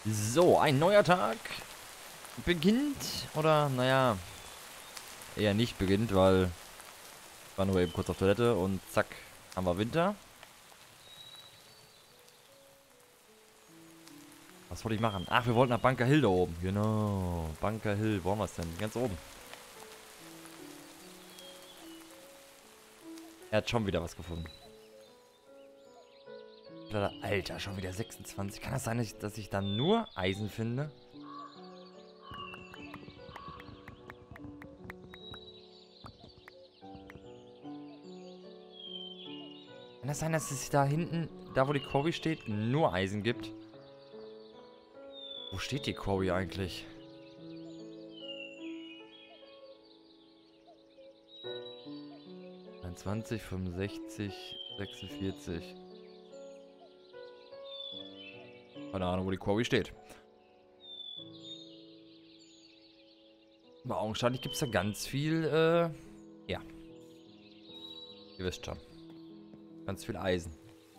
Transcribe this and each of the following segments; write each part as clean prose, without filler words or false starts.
So, ein neuer Tag beginnt. Oder, naja, eher nicht beginnt, weil ich war nur eben kurz auf Toilette und zack, haben wir Winter. Was wollte ich machen? Ach, wir wollten nach Bunker Hill da oben. Genau, Bunker Hill. Wo haben wir es denn? Ganz oben. Er hat schon wieder was gefunden. Alter, schon wieder 26. Kann das sein, dass ich dann nur Eisen finde? Kann das sein, dass es da hinten, da wo die Quarry steht, nur Eisen gibt? Wo steht die Quarry eigentlich? Ein 20, 65, 46. Keine Ahnung, wo die Quarry steht. Aber augenscheinlich gibt es da ganz viel, ja. Ihr wisst schon. Ganz viel Eisen.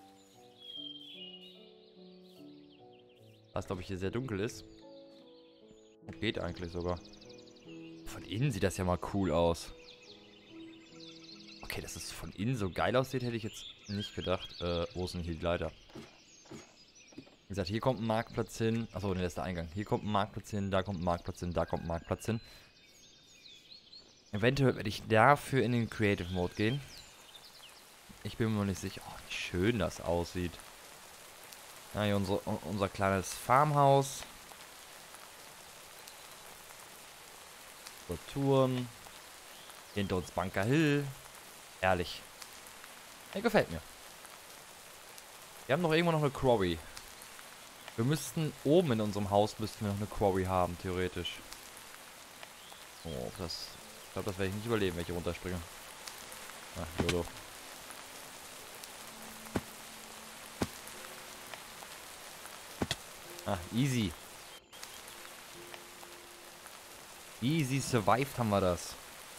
Was, glaube ich, hier sehr dunkel ist. Geht eigentlich sogar. Von innen sieht das ja mal cool aus. Okay, dass es von innen so geil aussieht, hätte ich jetzt nicht gedacht. Wo ist denn hier die Leiter? Wie gesagt, hier kommt ein Marktplatz hin. Achso, ne, das ist der Eingang. Hier kommt ein Marktplatz hin, da kommt ein Marktplatz hin, da kommt ein Marktplatz hin. Eventuell werde ich dafür in den Creative Mode gehen. Ich bin mir noch nicht sicher. Oh, wie schön das aussieht. Ja, hier unser kleines Farmhaus. So, Turm. Hinter uns Bunker Hill. Herrlich. Der gefällt mir. Wir haben noch irgendwo noch eine Quarry. Wir müssten oben in unserem Haus noch eine Quarry haben, theoretisch. Oh, ich glaube, das werde ich nicht überleben, wenn ich hier runterspringe. Ah, YOLO. Ah, easy. Easy survived haben wir das.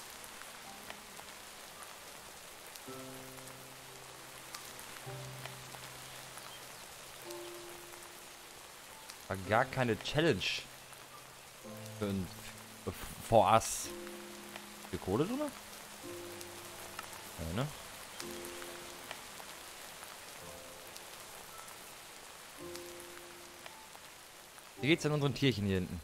War gar keine Challenge. For us. Viel Kohle drin? Ja, ne? Wie geht's denn unseren Tierchen hier hinten?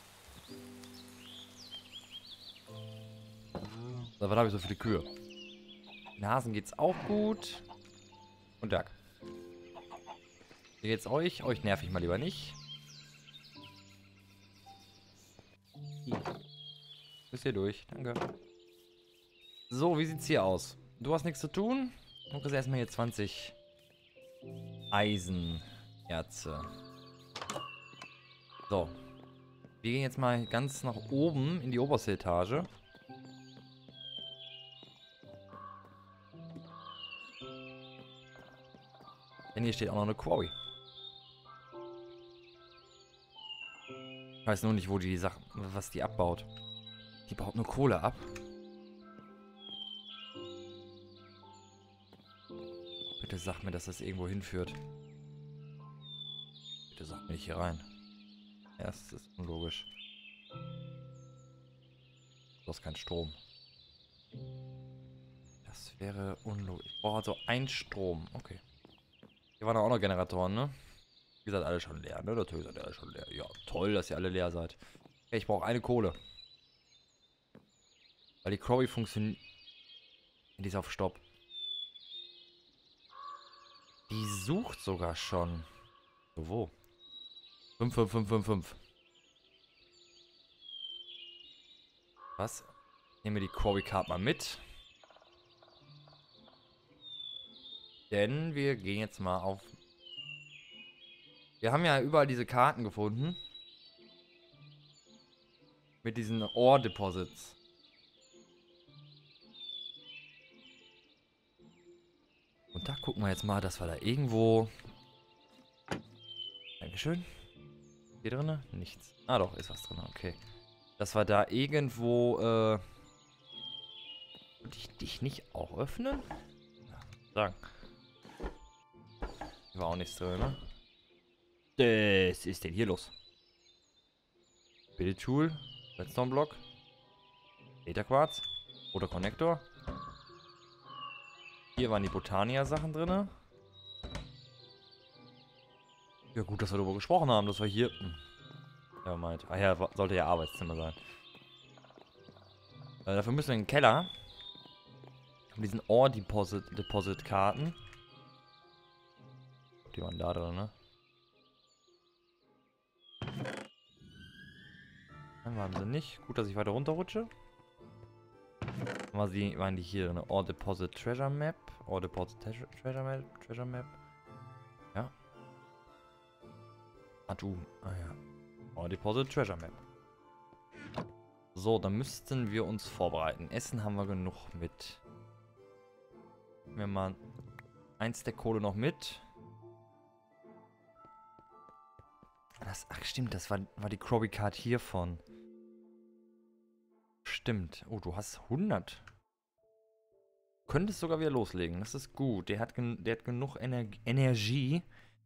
So, was habe ich so viele Kühe? Den Hasen geht's auch gut. Und Dirk. Wie geht's euch? Euch nerv ich mal lieber nicht. Bist hier durch. Danke. So, wie sieht's hier aus? Du hast nichts zu tun. Du kriegst erstmal hier 20 Eisenerze. So. Wir gehen jetzt mal ganz nach oben in die oberste Etage. Denn hier steht auch noch eine Quarry. Ich weiß nur nicht, wo die Sachen, was die abbaut. Die baut nur Kohle ab. Bitte sag mir, dass das irgendwo hinführt. Bitte sag mir nicht hier rein. Ja, das ist unlogisch. Du hast keinen Strom. Das wäre unlogisch. Ich brauche also einen Strom. Okay. Hier waren auch noch Generatoren, ne? Ihr seid alle schon leer, ne? Natürlich seid ihr alle schon leer. Ja, toll, dass ihr alle leer seid. Okay, ich brauche eine Kohle. Weil die Quarry funktioniert. Die ist auf Stopp. Die sucht sogar schon. So, wo? 55555. Was? Nehmen wir die Quarry Card mal mit. Denn wir gehen jetzt mal auf. Wir haben ja überall diese Karten gefunden. Mit diesen Ore Deposits. Und da gucken wir jetzt mal, dass wir da irgendwo. Dankeschön. Hier drin? Nichts. Ah doch, ist was drin. Okay. Dass wir da irgendwo, Würde ich dich nicht auch öffnen? Ja, sagen. Hier war auch nichts drin, ne? Was ist denn hier los? Bildtool. Redstone Block. Data Quartz. Oder Connector. Hier waren die Botania-Sachen drin. Ja, gut, dass wir darüber gesprochen haben, dass wir hier. Ja, meint. Ah ja, sollte ja Arbeitszimmer sein. Dafür müssen wir in den Keller. Mit diesen Ore-Deposit-Karten. Die waren da drin, ne? Dann waren sie nicht. Gut, dass ich weiter runterrutsche. Waren die hier eine Ore Deposit Treasure Map? Ore Deposit Treasure Map. Ja. Ah, du. Ah ja. Ore Deposit Treasure Map. So, dann müssten wir uns vorbereiten. Essen haben wir genug mit. Nehmen wir mal ein Stack Kohle noch mit. Ach stimmt, das war die Croby Card hiervon. Stimmt. Oh, du hast 100. Könntest sogar wieder loslegen. Das ist gut. Der hat genug Energie,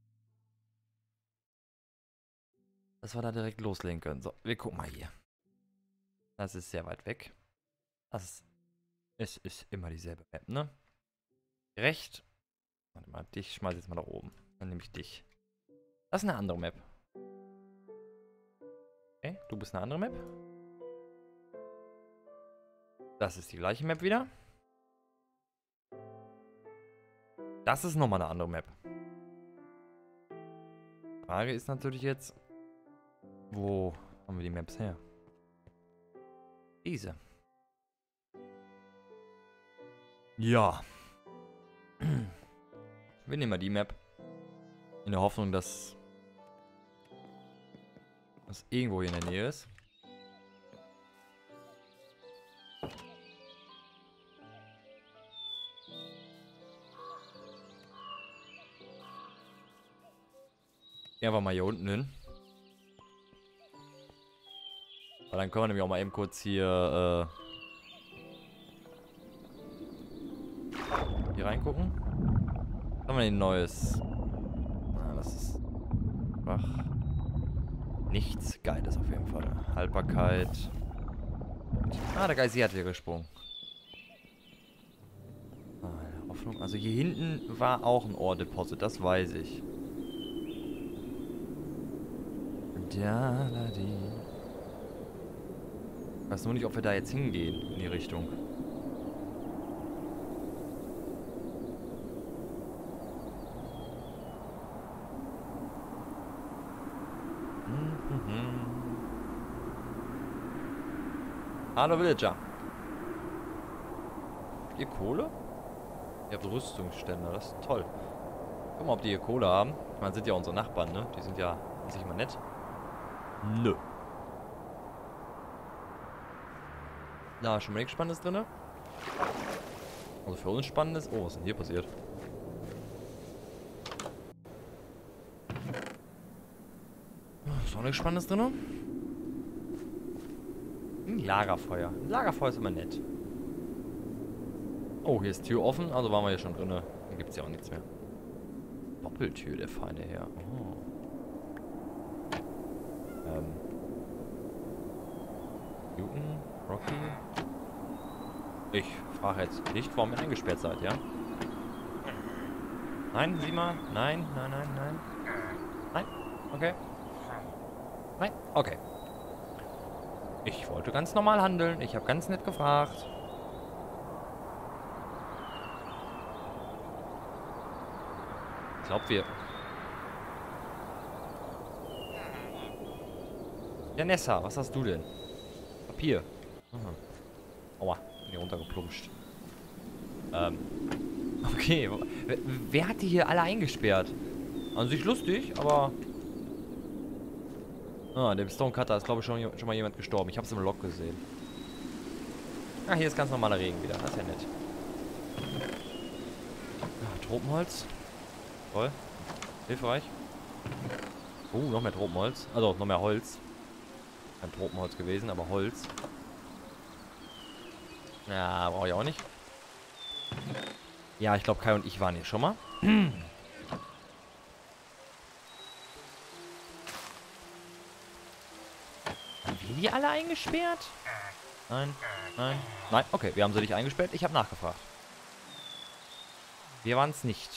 dass wir da direkt loslegen können. So, wir gucken mal hier. Das ist sehr weit weg. Es ist immer dieselbe Map, ne? Recht. Warte mal, dich schmeiß ich jetzt mal da oben. Dann nehme ich dich. Das ist eine andere Map. Okay, du bist eine andere Map. Das ist die gleiche Map wieder. Das ist nochmal eine andere Map. Frage ist natürlich jetzt, wo haben wir die Maps her? Diese. Ja. Wir nehmen mal die Map. In der Hoffnung, dass das irgendwo hier in der Nähe ist. Gehen wir mal hier unten hin. Weil dann können wir nämlich auch mal eben kurz hier reingucken. Was haben wir denn Neues? Ah, das ist einfach nichts Geiles auf jeden Fall. Haltbarkeit. Ah, der Geist hat wieder gesprungen. Ah, Hoffnung. Also hier hinten war auch ein Ore-Deposit, das weiß ich. Ja, da die. Ich weiß nur nicht, ob wir da jetzt hingehen in die Richtung. Hallo Villager. Habt ihr Kohle? Ihr habt Rüstungsstände, das ist toll. Guck mal, ob die hier Kohle haben. Ich meine, sind ja unsere Nachbarn, ne? Die sind ja an sich immer nett. Nö. Da ist schon mal nichts Spannendes drin. Also für uns Spannendes. Oh, was ist denn hier passiert? Ist auch nichts Spannendes drin. Ein Lagerfeuer. Ein Lagerfeuer ist immer nett. Oh, hier ist Tür offen. Also waren wir hier schon drin. Hier gibt es ja auch nichts mehr. Doppeltür, der feine Herr. Oh. Newton, Rocky. Ich frage jetzt nicht, warum ihr eingesperrt seid, ja? Nein, sieh mal. Nein, nein, nein, nein. Nein, okay. Nein, okay. Ich wollte ganz normal handeln. Ich habe ganz nett gefragt. Ich glaube, wir... Ja, Nessa, was hast du denn? Papier. Aha. Aua, bin hier runtergeplumpscht. Okay. Wer hat die hier alle eingesperrt? An sich lustig, aber... Ah, dem Stonecutter ist, glaube ich, schon mal jemand gestorben. Ich habe es im Log gesehen. Ah, hier ist ganz normaler Regen wieder. Das ist ja nett. Ah, Tropenholz. Toll. Hilfreich. Noch mehr Tropenholz. Also, noch mehr Holz. Kein Tropenholz gewesen, aber Holz. Ja, brauche ich auch nicht. Ja, ich glaube, Kai und ich waren hier schon mal. die alle eingesperrt? Nein, nein, nein. Okay, wir haben sie nicht eingesperrt. Ich habe nachgefragt. Wir waren es nicht.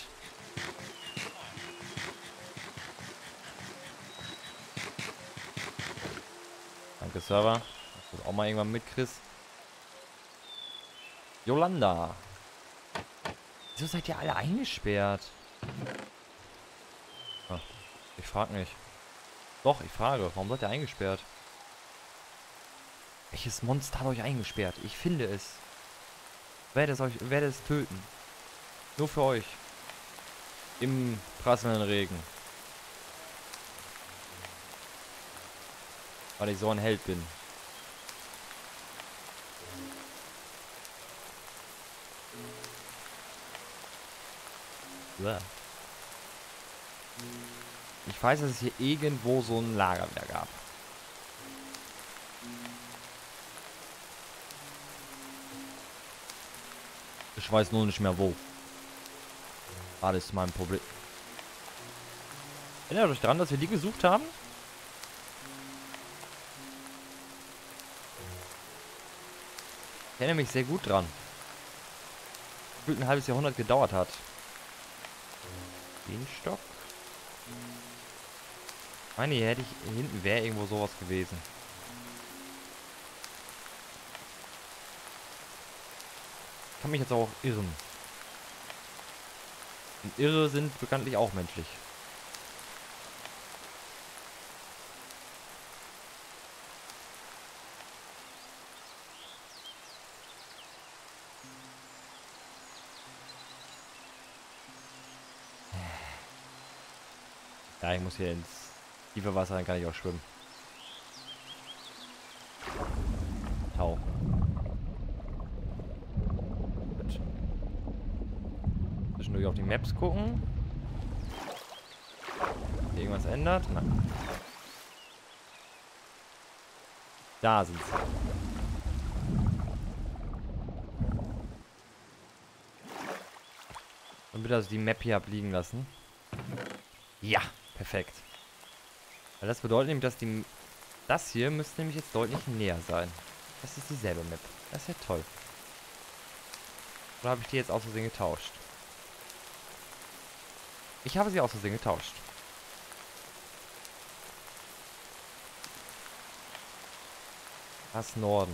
Danke, Server. Das auch mal irgendwann mitkriegst. Yolanda. Wieso seid ihr alle eingesperrt? Ah, ich frage nicht. Doch, ich frage. Warum seid ihr eingesperrt? Welches Monster hat euch eingesperrt? Ich finde es. Werde es töten. Nur für euch. Im prasselnden Regen. Weil ich so ein Held bin. Bäh. Ich weiß, dass es hier irgendwo so ein Lager wieder gab. Ich weiß nur nicht mehr wo. Das ist mein Problem. Erinnert euch daran, dass wir die gesucht haben? Ich erinnere mich sehr gut dran. Gefühlt ein halbes Jahrhundert gedauert hat. Den Stock. Ich meine, hier hätte ich hinten wäre irgendwo sowas gewesen. Ich kann mich jetzt auch irren. Und Irre sind bekanntlich auch menschlich. Ja, ich muss hier ins tiefe Wasser, dann kann ich auch schwimmen. Tauchen. Gut. Zwischendurch auf die Maps gucken. Hier irgendwas ändert? Nein. Da sind sie. Und bitte also die Map hier abliegen lassen. Ja, perfekt. Weil das bedeutet nämlich, dass das hier müsste nämlich jetzt deutlich näher sein. Das ist dieselbe Map. Das ist ja toll. Oder habe ich die jetzt aus Versehen getauscht? Ich habe sie aus Versehen getauscht. Das Norden.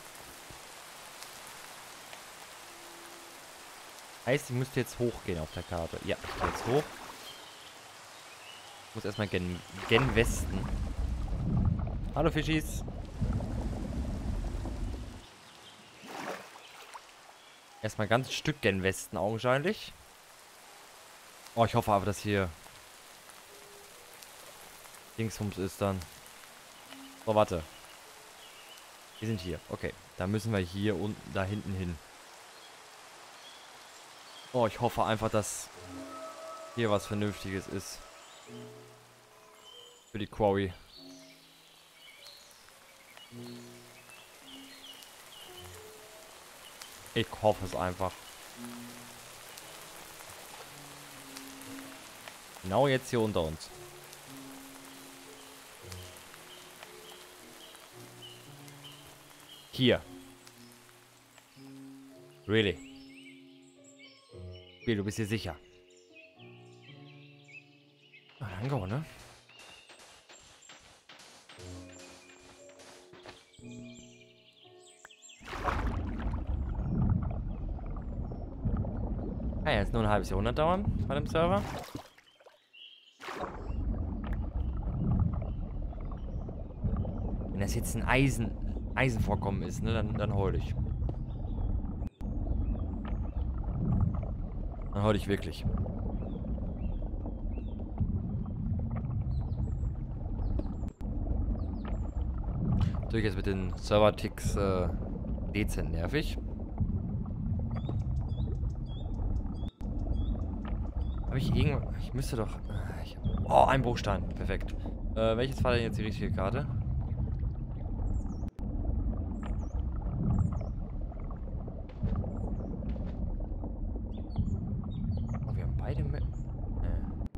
Heißt, ich müsste jetzt hochgehen auf der Karte. Ja, ich gehe jetzt hoch. Ich muss erstmal gen Westen. Hallo Fischis. Erstmal ganz Stück gen Westen augenscheinlich. Oh, ich hoffe aber, dass hier Dingsbums ist dann. So, warte. Wir sind hier. Okay. Da müssen wir hier unten, da hinten hin. Oh, ich hoffe einfach, dass hier was Vernünftiges ist. Für die Quarry. Ich hoffe es einfach. Genau jetzt hier unter uns. Hier. Really? Spiel, du bist dir sicher. Ah, danke, ne? Ah, ja, jetzt nur ein halbes Jahrhundert dauern bei dem Server. Wenn das jetzt ein Eisenvorkommen ist, ne, dann heul ich. Dann heul ich wirklich. Natürlich jetzt mit den Server-Ticks dezent nervig. Habe ich irgendwo... Ich müsste doch... oh, ein Bruchstein. Perfekt. Welches war denn jetzt die richtige Karte? Oh, wir haben beide...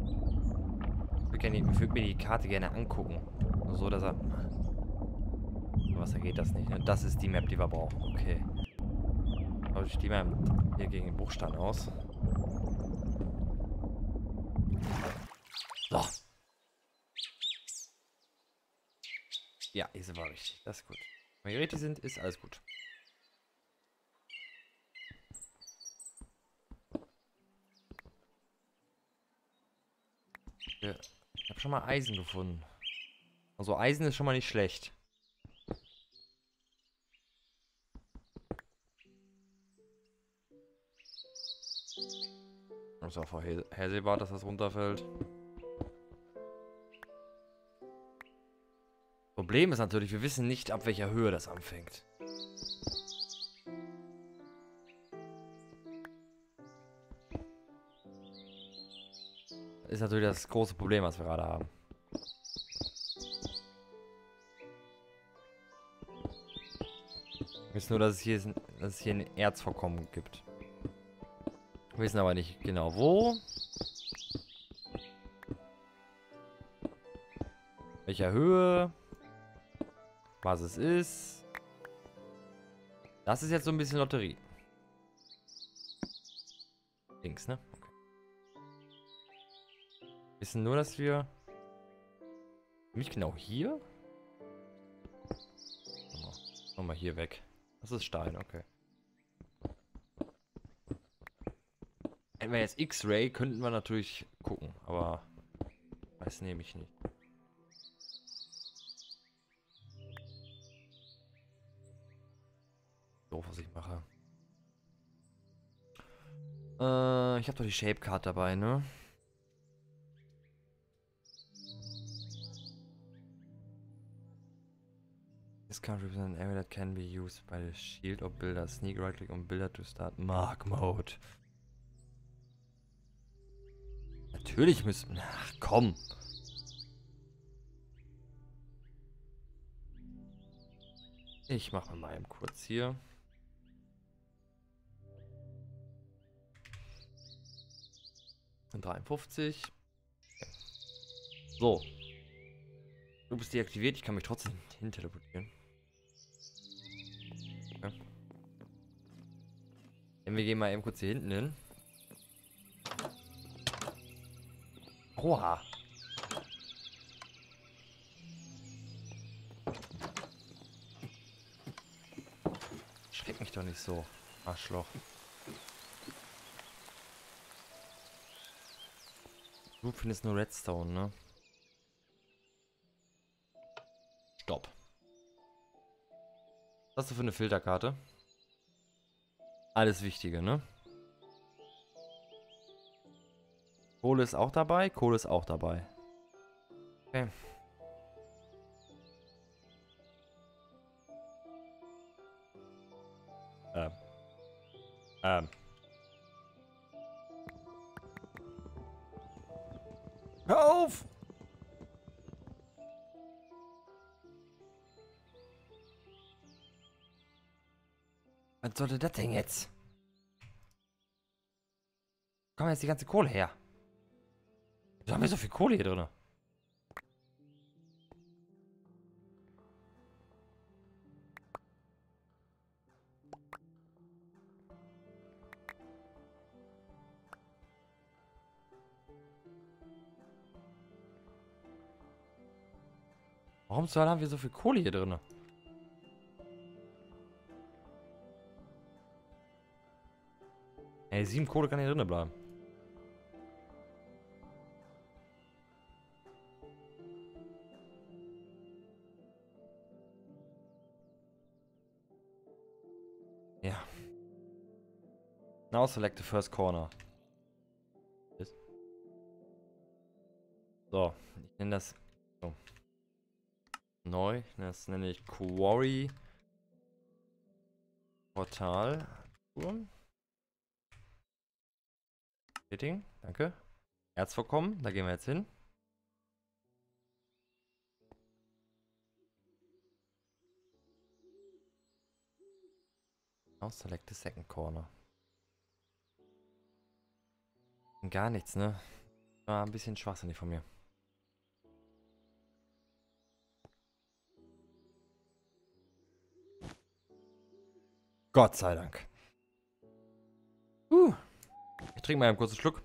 Ich würde mir die Karte gerne angucken. Nur so, dass er... Wasser geht das nicht. Ne? Das ist die Map, die wir brauchen. Okay. Aber ich stehe mal hier gegen den Bruchstein aus. So. Ja, hier sind wir richtig. Das ist gut. Wenn wir richtig sind, ist alles gut. Ich habe schon mal Eisen gefunden. Also Eisen ist schon mal nicht schlecht. Das ist auch vorhersehbar, dass das runterfällt. Problem ist natürlich, wir wissen nicht, ab welcher Höhe das anfängt. Ist natürlich das große Problem, was wir gerade haben. Wir wissen nur, dass es hier ein Erzvorkommen gibt. Wir wissen aber nicht genau wo. Welcher Höhe. Was es ist. Das ist jetzt so ein bisschen Lotterie. Links, ne? Okay. Wir wissen nur, dass wir... Nicht genau hier? Mal hier weg. Das ist Stein, okay. Hätten wir jetzt X-Ray, könnten wir natürlich gucken, aber weiß nämlich nicht. Doof, was ich mache. Ich habe doch die Shape Card dabei, ne? This card represents an area that can be used by the shield or builder. Sneak right click on builder to start Mark Mode. Natürlich müssen. Ach komm. Ich mache mal eben kurz hier. Und 53. So. Du bist deaktiviert. Ich kann mich trotzdem hin teleportieren. Okay. Wir gehen mal eben kurz hier hinten hin. Oha. Schreck mich doch nicht so, Arschloch. Du findest nur Redstone, ne? Stopp. Was hast du für eine Filterkarte? Alles Wichtige, ne? Kohle ist auch dabei. Kohle ist auch dabei. Okay. Hör auf! Was sollte das denn jetzt? Wo kommt jetzt die ganze Kohle her? Wieso haben wir so viel Kohle hier drin? Warum zur Hölle haben wir so viel Kohle hier drin? Ey, 7 Kohle kann hier drin bleiben. Ja. Now select the first corner. So, ich nenne das so. Neu. Das nenne ich Quarry Portal. Setting, danke. Erzvorkommen, da gehen wir jetzt hin. Now select the second corner. Gar nichts, ne? War ein bisschen schwachsinnig von mir. Gott sei Dank. Ich trinke mal einen kurzen Schluck.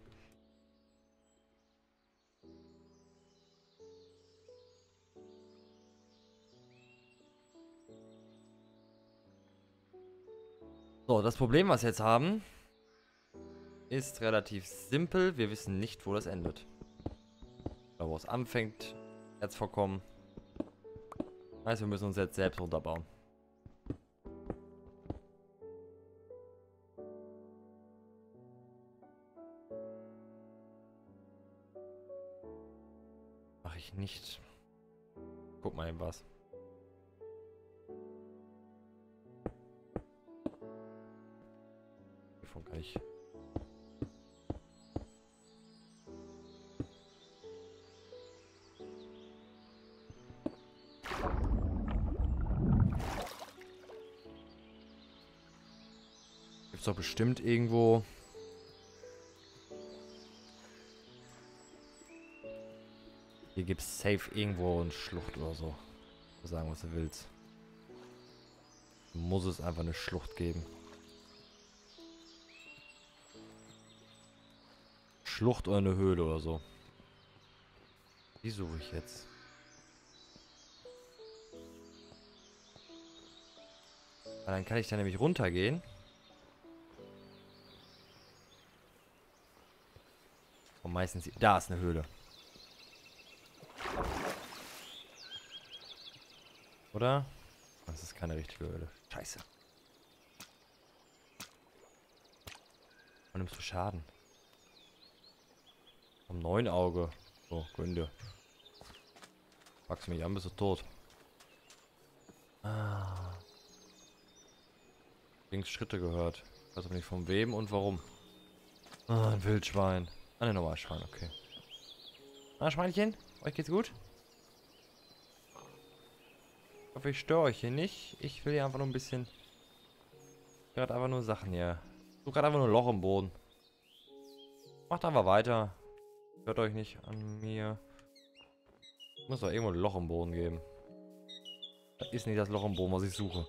So, das Problem, was wir jetzt haben, ist relativ simpel. Wir wissen nicht, wo das endet. Oder wo es anfängt, Erzvorkommen. Heißt, wir müssen uns jetzt selbst runterbauen. Mache ich nicht. Guck mal eben was. Hiervon kann ich. Gibt's doch bestimmt irgendwo. Hier gibt's safe irgendwo eine Schlucht oder so. Sagen, was du willst. Muss es einfach eine Schlucht geben. Schlucht oder eine Höhle oder so. Die suche ich jetzt. Weil dann kann ich da nämlich runtergehen. Und meistens... Da ist eine Höhle. Oder? Das ist keine richtige Höhle. Scheiße. Und nimmst du Schaden? Am 9 Auge. So, Gründe. Packst mich an, bist du tot. Ah. Links Schritte gehört. Ich weiß aber nicht von wem und warum. Ah, ein Wildschwein. Ah, ne, normal Schwein, okay. Ah, Schweinchen, euch geht's gut? Ich hoffe, ich störe euch hier nicht. Ich will hier einfach nur ein bisschen... gerade einfach nur Sachen hier. Ich suche gerade einfach nur ein Loch im Boden. Macht einfach weiter. Hört euch nicht an mir. Muss doch irgendwo ein Loch im Boden geben. Das ist nicht das Loch im Boden, was ich suche.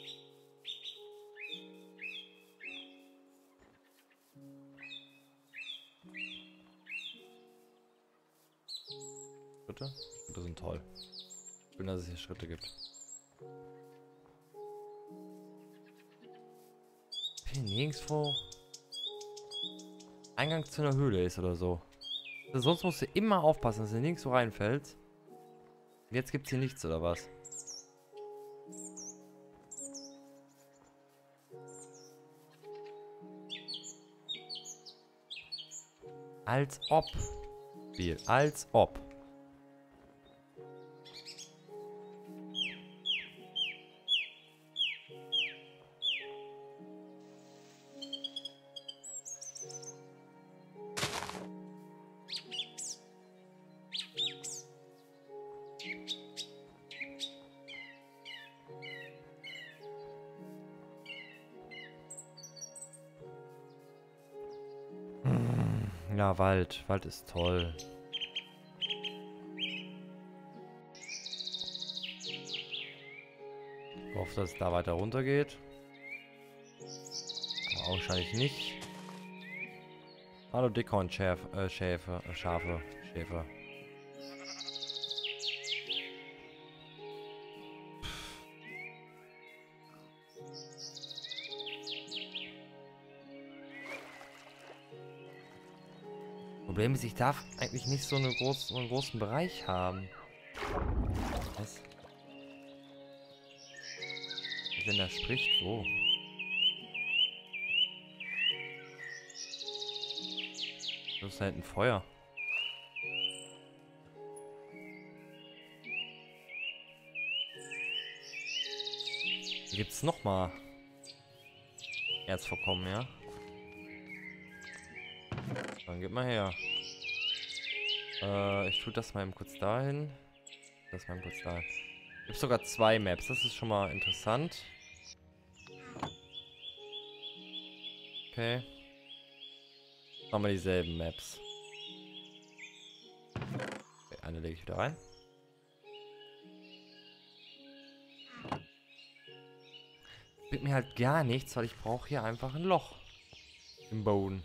Schritte? Schritte sind toll. Schön, dass es hier Schritte gibt. Hier nirgendwo Eingang zu einer Höhle ist oder so. Also sonst musst du immer aufpassen, dass du nirgendwo reinfällst. Und jetzt gibt es hier nichts, oder was? Als ob. Spiel. Als ob. Ja, Wald. Wald ist toll. Ich hoffe, dass es da weiter runter geht. Aber wahrscheinlich nicht. Hallo Dickhorn-Schäfer, Schafe, Schäfer. Problem ist, ich darf eigentlich nicht so einen großen Bereich haben. Was? Wenn er spricht, wo? Das ist halt ein Feuer. Hier gibt's nochmal Erzvorkommen, ja? Dann gib mal her. Ich tue das mal eben kurz dahin. Das mal eben kurz dahin. Gibt sogar 2 Maps, das ist schon mal interessant. Okay. Machen wir dieselben Maps. Okay, eine lege ich wieder rein. Bringt mir halt gar nichts, weil ich brauche hier einfach ein Loch im Boden.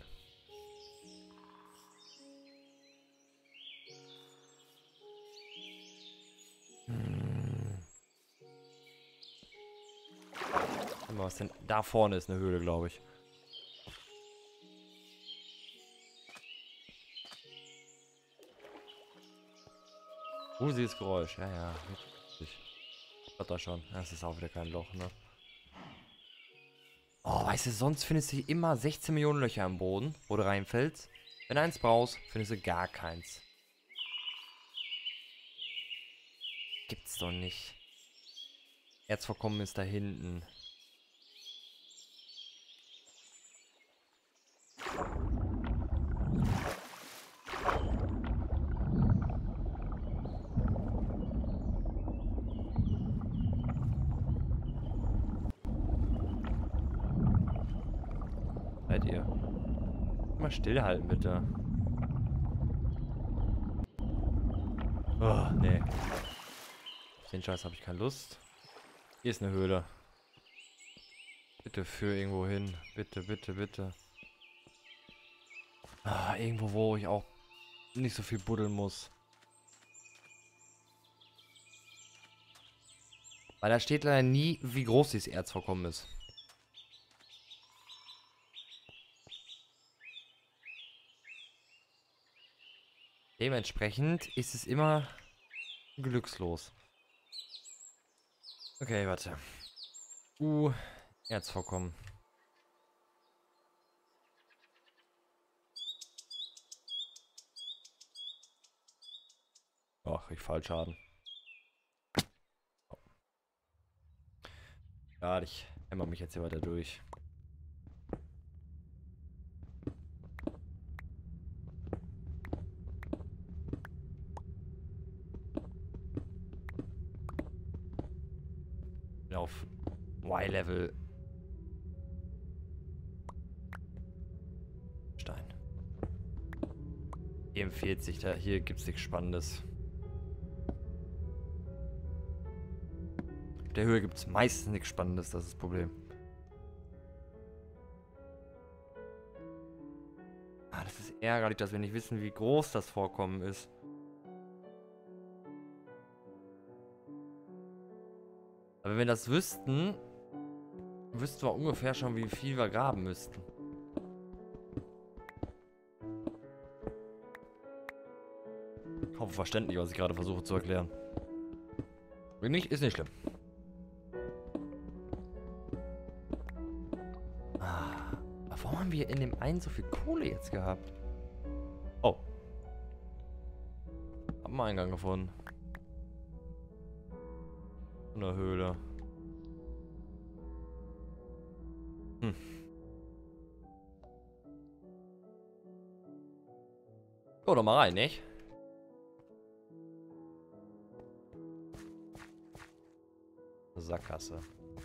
Warte mal, was denn? Da vorne ist eine Höhle, glaube ich. Gruseliges Geräusch. Ja, ja. Richtig. Hat da schon. Das ist auch wieder kein Loch, ne? Oh, weißt du, sonst findest du hier immer 16 Millionen Löcher am Boden, wo du reinfällst. Wenn du eins brauchst, findest du gar keins. Gibt's doch nicht. Erzvorkommen ist da hinten. Seid ihr? Mal stillhalten, bitte. Oh, nee. Auf den Scheiß habe ich keine Lust. Hier ist eine Höhle. Bitte für irgendwo hin. Bitte, bitte, bitte. Ah, irgendwo, wo ich auch nicht so viel buddeln muss. Weil da steht leider nie, wie groß dieses Erzvorkommen ist. Dementsprechend ist es immer glückslos. Okay, warte. Erzvorkommen. Ach, ich Fallschaden. Ja, ich hämmer mich jetzt hier weiter durch. Bin auf Y-Level. Stein. 44, da hier gibt's nichts Spannendes. Auf der Höhe gibt's meistens nichts Spannendes, das ist das Problem. Ah, das ist ärgerlich, dass wir nicht wissen, wie groß das Vorkommen ist. Aber wenn wir das wüssten, wüssten wir ungefähr schon, wie viel wir graben müssten. Ich hoffe verständlich, was ich gerade versuche zu erklären. Wenn nicht, ist nicht schlimm. Ah, aber warum haben wir in dem einen so viel Kohle jetzt gehabt? Oh. Haben wir Eingang gefunden. In der Höhle. Hm. Go doch mal rein, nicht? Sackgasse.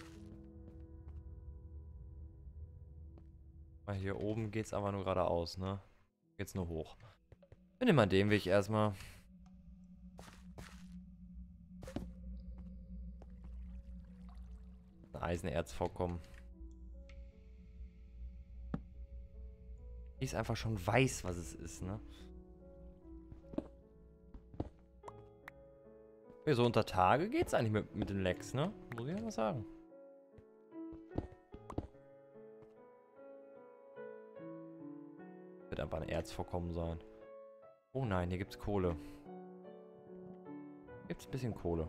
Hier oben geht's aber nur geradeaus, ne? Geht's nur hoch. Wir nehmen mal den Weg erstmal. Ein Eisenerzvorkommen. Ich einfach schon weiß, was es ist, ne? Ja, so unter Tage geht's eigentlich mit den Lecks, ne? Muss ich ja mal sagen. Wird einfach ein Erzvorkommen sein. Oh nein, hier gibt's Kohle. Gibt's ein bisschen Kohle.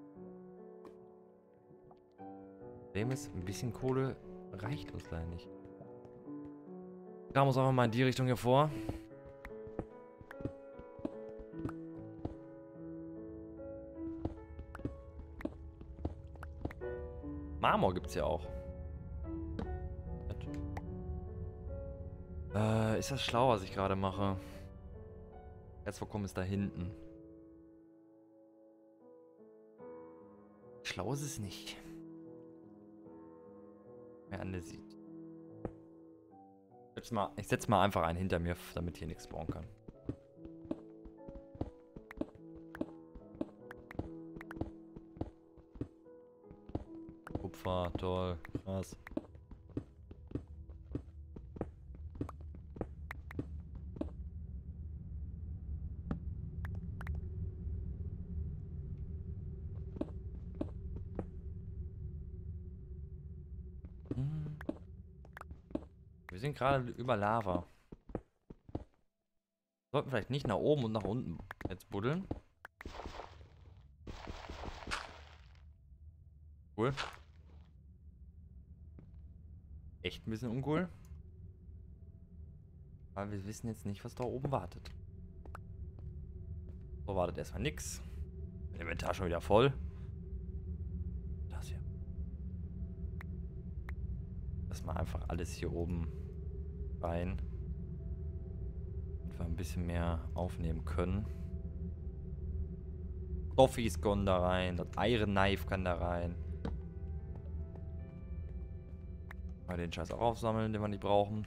Problem ist, ein bisschen Kohle reicht uns leider nicht. Da muss einfach mal in die Richtung hier vor. Marmor gibt's ja auch. Ist das schlau, was ich gerade mache? Erzvorkommen ist da hinten. Schlau ist es nicht. Wer andere sieht. Ich setz mal einfach einen hinter mir, damit hier nichts spawnen kann. Kupfer, toll, krass. Wir sind gerade über Lava. Sollten vielleicht nicht nach oben und nach unten jetzt buddeln. Cool. Echt ein bisschen uncool. Weil wir wissen jetzt nicht, was da oben wartet. So, wartet erstmal nix. Mein Inventar schon wieder voll. Das hier. Lass mal einfach alles hier oben rein. Damit wir ein bisschen mehr aufnehmen können. Toffees können da rein. Das Iron Knife kann da rein. Mal den Scheiß auch aufsammeln, den wir nicht brauchen.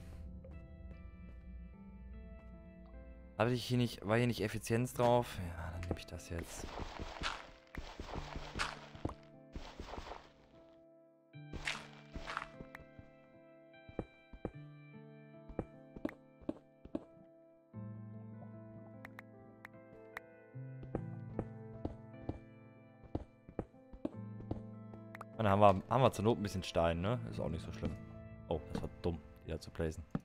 War hier nicht Effizienz drauf? Ja, dann nehme ich das jetzt. Und dann haben wir zur Not ein bisschen Stein, ne? Ist auch nicht so schlimm. Oh, das war dumm, die da zu placen.